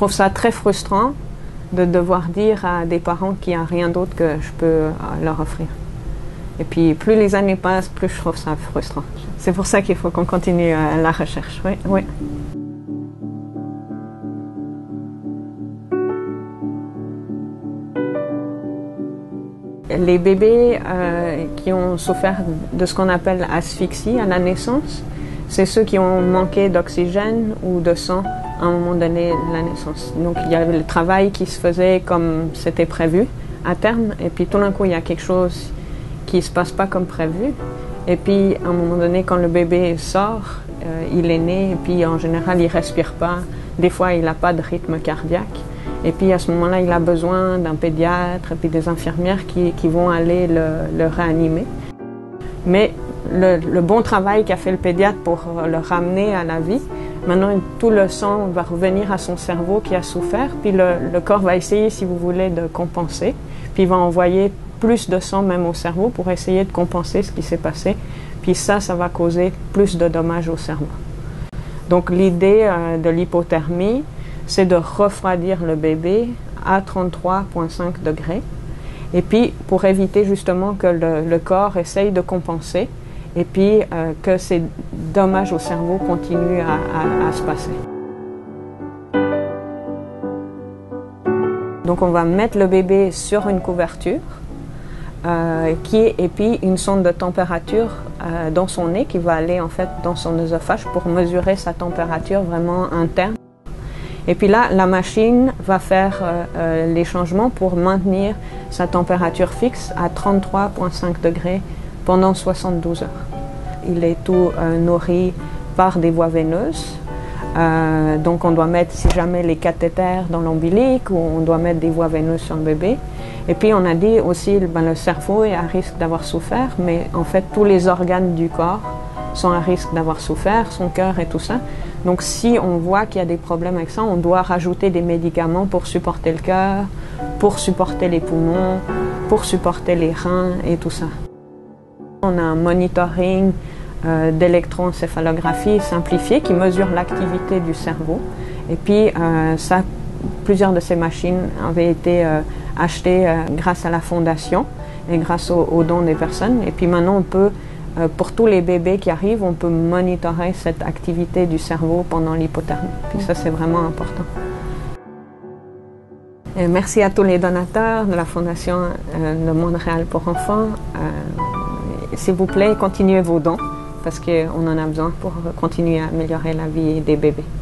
trouve ça très frustrant de devoir dire à des parents qu'il n'y a rien d'autre que je peux leur offrir. Et puis plus les années passent, plus je trouve ça frustrant. C'est pour ça qu'il faut qu'on continue la recherche. Oui, oui. Les bébés qui ont souffert de ce qu'on appelle asphyxie à la naissance, c'est ceux qui ont manqué d'oxygène ou de sang à un moment donné de la naissance. Donc il y avait le travail qui se faisait comme c'était prévu à terme, et puis tout d'un coup il y a quelque chose qui ne se passe pas comme prévu. Et puis à un moment donné, quand le bébé sort, il est né, et puis en général il ne respire pas. Des fois il n'a pas de rythme cardiaque. Et puis à ce moment-là, il a besoin d'un pédiatre et puis des infirmières qui vont aller le ranimer. Mais le bon travail qu'a fait le pédiatre pour le ramener à la vie, maintenant tout le sang va revenir à son cerveau qui a souffert, puis le corps va essayer, si vous voulez, de compenser. Puis il va envoyer plus de sang même au cerveau pour essayer de compenser ce qui s'est passé. Puis ça va causer plus de dommages au cerveau. Donc l'idée de l'hypothermie, c'est de refroidir le bébé à 33,5 degrés. Et puis, pour éviter justement que le corps essaye de compenser et puis que ces dommages au cerveau continuent à se passer. Donc, on va mettre le bébé sur une couverture et puis une sonde de température dans son nez qui va aller en fait dans son œsophage pour mesurer sa température vraiment interne. Et puis là, la machine va faire les changements pour maintenir sa température fixe à 33,5 degrés pendant 72 heures. Il est tout nourri par des voies veineuses. Donc on doit mettre, si jamais, les cathéters dans l'ombilic, ou on doit mettre des voies veineuses sur le bébé. Et puis on a dit aussi le cerveau est à risque d'avoir souffert, mais en fait tous les organes du corps sont à risque d'avoir souffert, son cœur et tout ça. Donc si on voit qu'il y a des problèmes avec ça, on doit rajouter des médicaments pour supporter le cœur, pour supporter les poumons, pour supporter les reins et tout ça. On a un monitoring d'électroencéphalographie simplifié qui mesure l'activité du cerveau. Et puis plusieurs de ces machines avaient été achetées grâce à la fondation et grâce aux dons des personnes. Et puis maintenant on peut, pour tous les bébés qui arrivent, on peut monitorer cette activité du cerveau pendant l'hypothermie. Puis ça, c'est vraiment important. Et merci à tous les donateurs de la Fondation de Montréal pour enfants. S'il vous plaît, continuez vos dons parce qu'on en a besoin pour continuer à améliorer la vie des bébés.